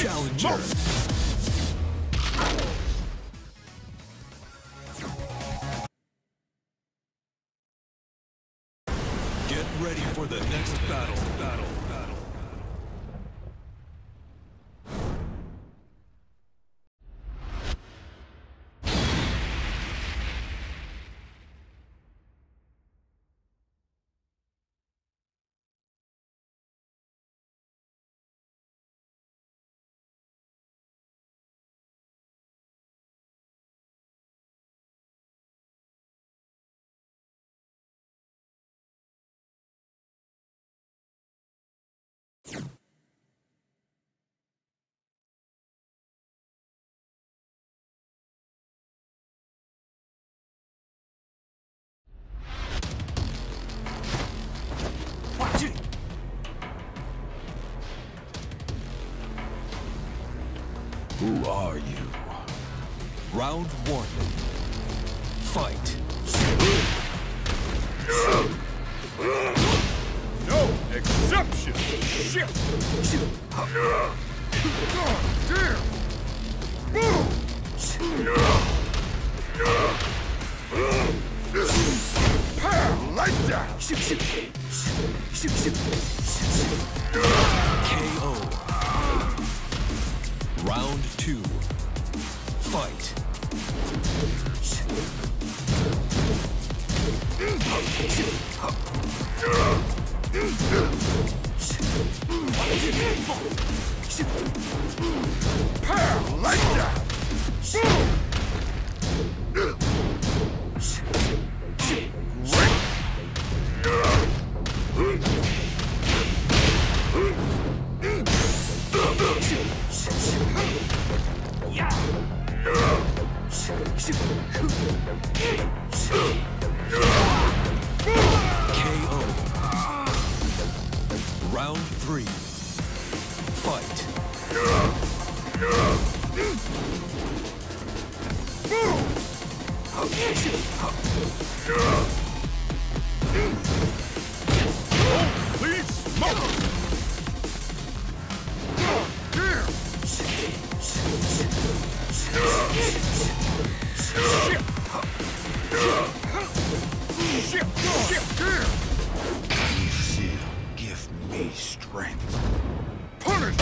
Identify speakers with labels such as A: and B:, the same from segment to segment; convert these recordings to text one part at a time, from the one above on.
A: Challenger. Get ready for the next battle. Who are you? Round one. Fight.
B: No exception! Shit! Damn! Boom! Pow! Like that!
A: KO. Round two. Fight.
B: Pow! Like that!
A: KO. Round three. Fight.
B: Holy smoke! Damn! Shit! Damn!
C: You still give me strength.
B: Punish!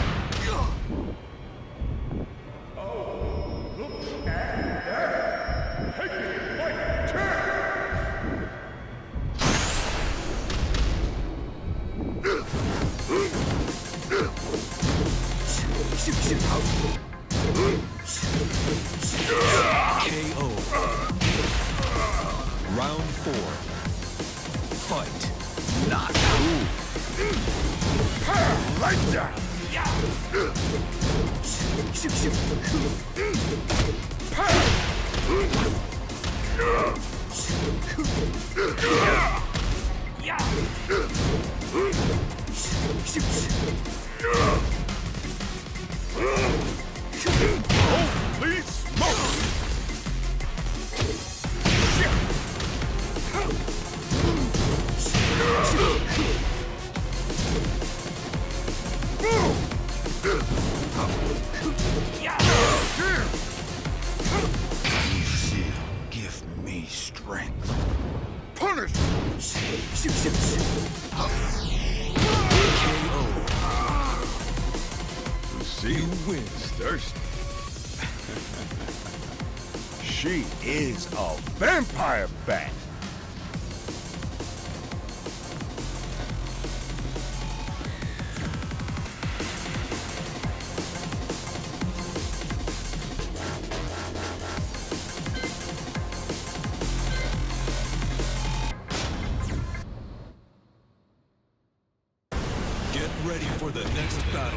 A: KO. Round four. Fight.
C: Not
B: Like that! Holy smoke!
C: You still give me strength.
B: Punish!
A: KO.
B: See who wins thirsty. She is a vampire bat.
A: Get ready for the next battle.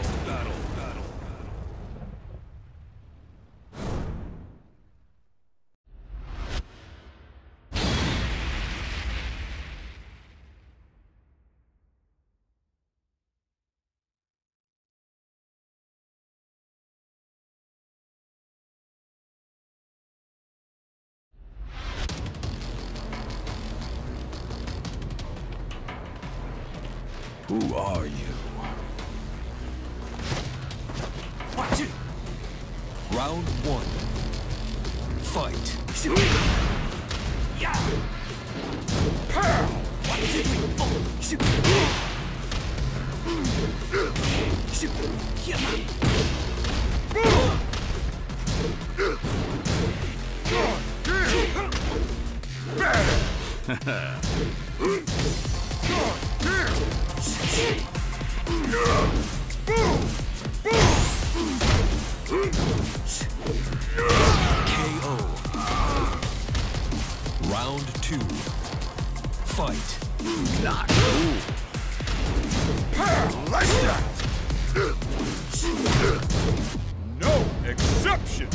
B: Who are you?
A: Round one. Fight. KO. Round two. Fight.
C: Not cool.
B: Like that! No exception!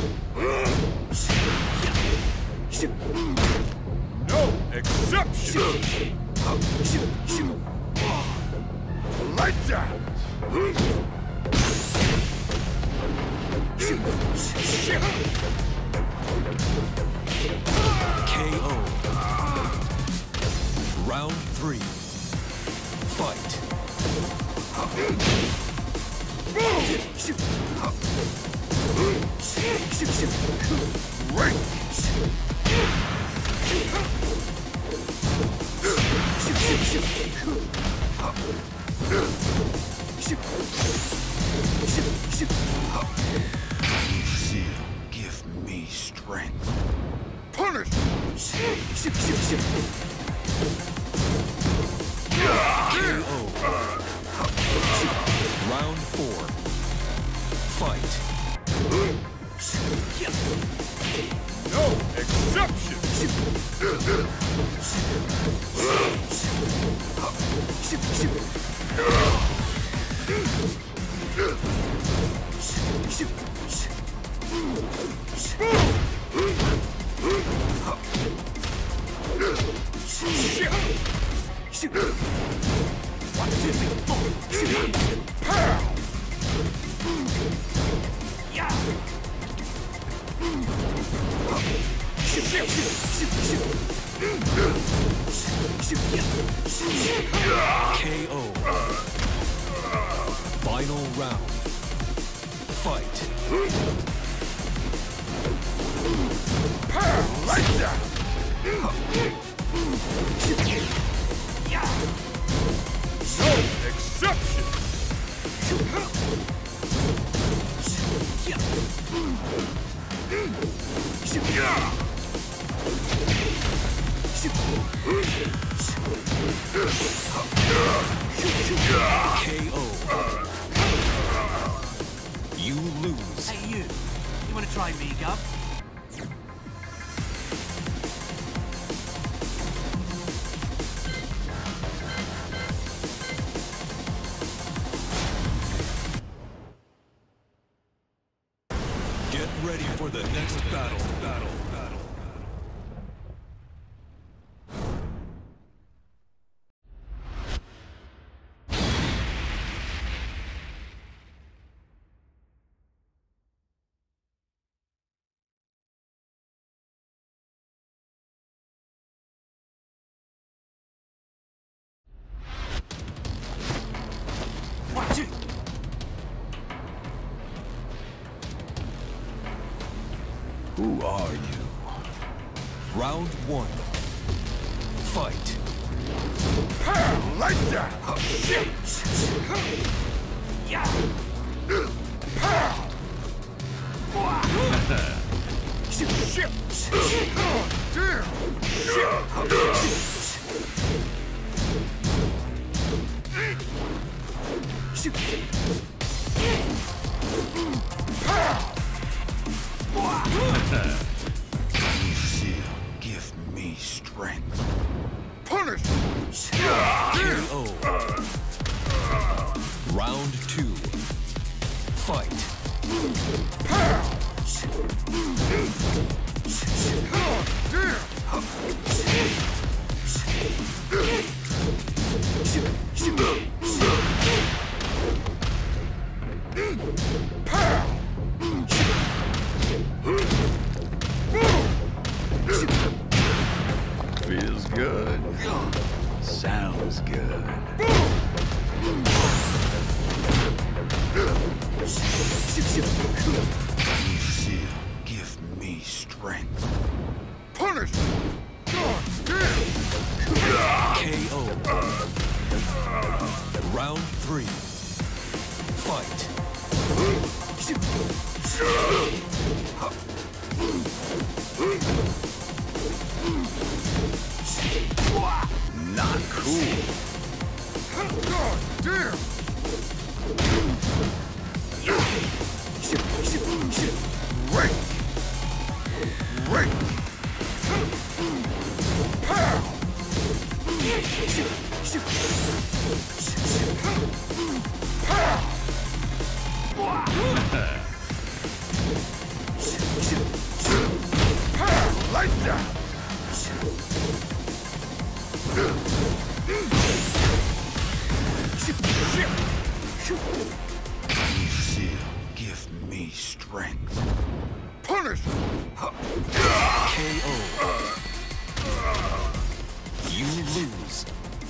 B: No exception! Like that!
A: KO. Round three. Fight.
C: Seal, give me strength.
B: Punish!
A: KO. Round four. Fight.
B: No exception!
A: KO. Final round. Fight.
B: Like that! No exception!
A: KO. You lose.
D: Hey, you. You want to try me, Gov?
A: Get ready for the next battle.
D: One, two.
C: Who are you?
A: Round one. Fight.
B: Like that!
C: Seal, give me strength.
B: Punish!
A: KO. Round two. Fight.
C: Feels good. Sounds good. strength.
B: Punish! God damn!
A: KO. Round 3. Fight.
C: Not cool.
B: God damn! Rake! Rake! Pow! Pow! Pow! Like that!
C: Lucille, give me strength.
B: Punish!
A: KO. You lose.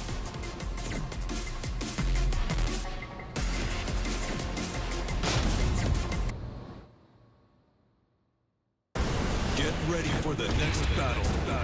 A: Get ready for the next battle.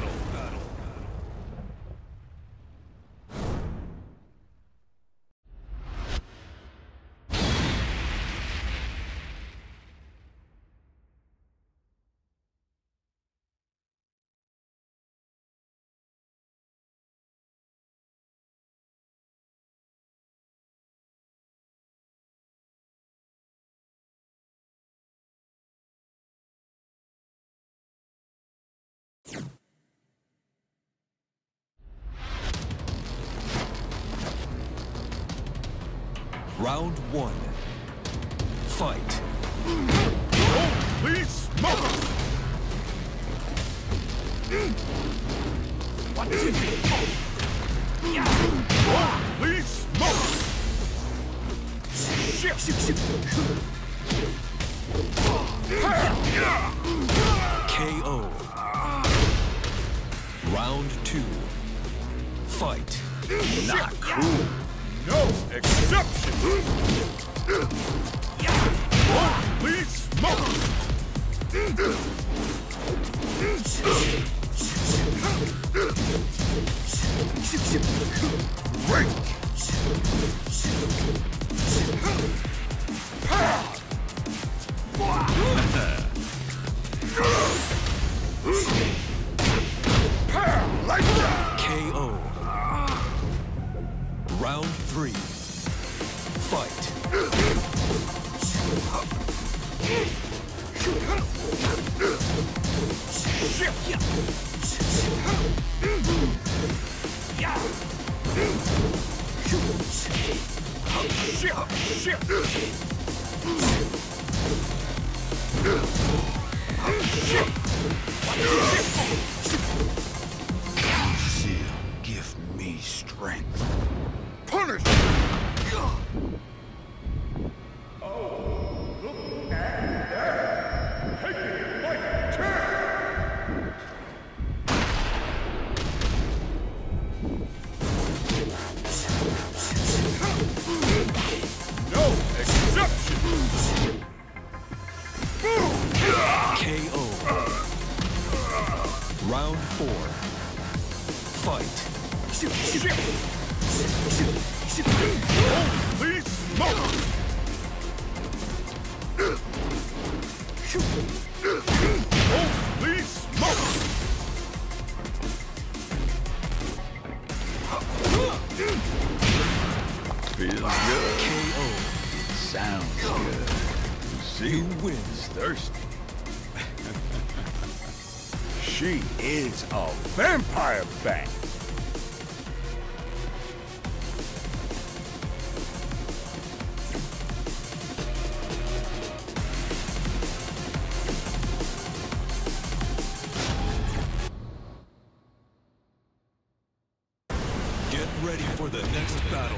A: Round 1. Fight.
B: Holy smokes!
D: One, two, three, four. Yeah.
B: Holy smokes! Shit!
A: KO. Round 2. Fight.
C: Not cool.
B: No exception! Holy smokes! Rake! Pow! Pow! Like that!
A: KO. Round 3. Fight.
B: Shit!
C: Lucille, give me strength.
B: Punish! No exception!
A: KO. Round 4. Fight.
B: Holy smoke! Holy smoke!
C: Feels good.
A: KO.
C: Sounds good.
A: You
C: Lucille
A: win.
C: is thirsty.
B: She is a vampire bat!
A: Get ready for the next battle.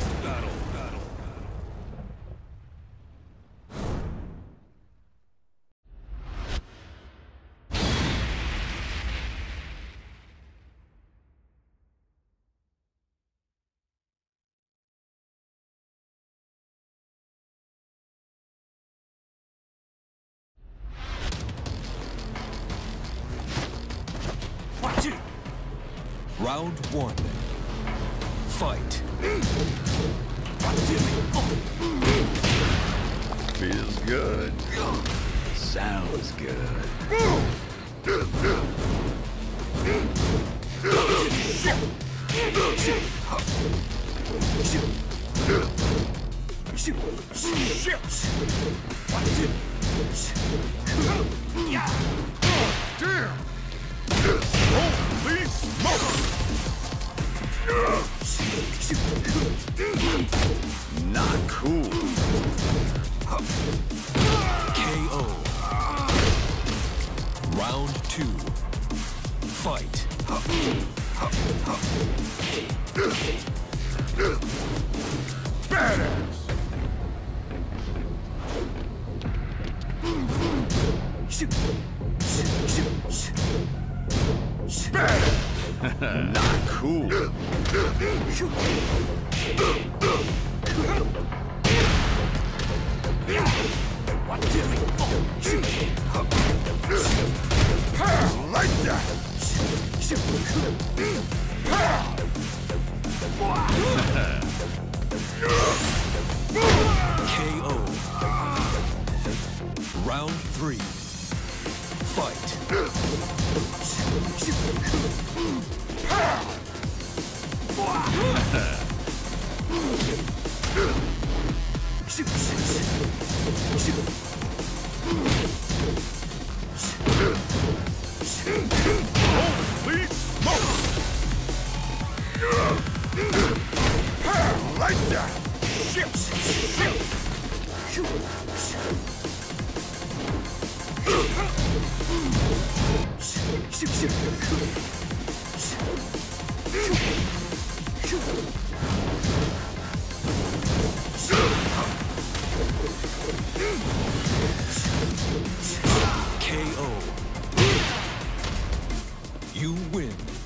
A: Round one. Fight.
C: Feels good. Sounds good.
B: Damn! Holy smoke!
C: Not cool.
A: KO. Round two. Fight.
B: Badass! Badass!
C: Not cool.
B: Like that!
A: KO. Round three. Fight.
B: Holy smoke! Like that!
A: KO. You win.